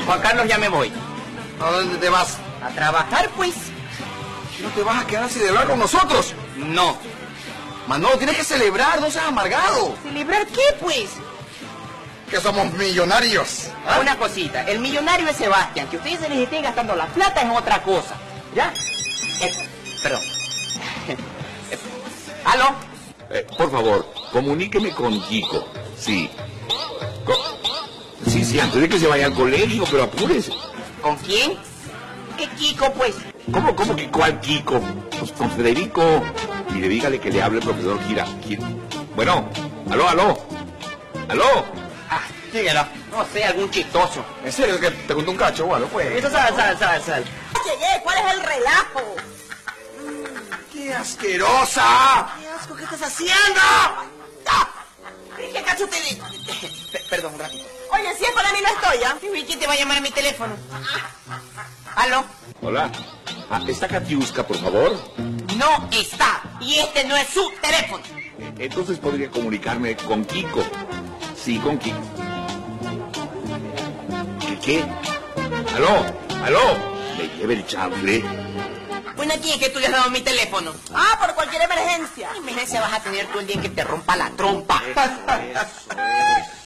Juan Carlos, ya me voy. ¿A dónde te vas? A trabajar, pues. ¿No te vas a quedar a celebrar con nosotros? No. Manolo, tienes que celebrar, no seas amargado. ¿Celebrar qué, pues? Que somos millonarios. ¿Ah? Una cosita, el millonario es Sebastián. Que ustedes se les estén gastando la plata es otra cosa. ¿Ya? Perdón. ¿Aló? Por favor, comuníqueme con Kiko. Sí. Sí, antes de que se vaya al colegio, pero apúrese. ¿Con quién? ¿Qué Kiko, pues? ¿Cómo que cuál Kiko? Pues con Federico. Y le dígale que le hable el profesor Gira. Bueno, aló. Ah, dígalo. No sé, algún chistoso. ¿En serio que te contó un cacho? Bueno, pues. Eso, sal. Llegué, ¿cuál es el relajo? ¡Qué asquerosa! ¿Qué asco? ¿Qué estás haciendo? ¿Qué cacho te di? Perdón, un ratito. Oye, si es para mí no estoy, ¿ah? ¿Y quién te va a llamar a mi teléfono? ¿Aló? Hola. ¿Está Katiuska, por favor? No está. Y este no es su teléfono. Entonces podría comunicarme con Kiko. Sí, con Kiko. ¿Qué? ¿Aló? ¿Me lleve el chanfle? Bueno, ¿a quién es que tú le has dado mi teléfono? Ah, por cualquier emergencia. ¿Qué emergencia vas a tener tú el día en que te rompa la trompa?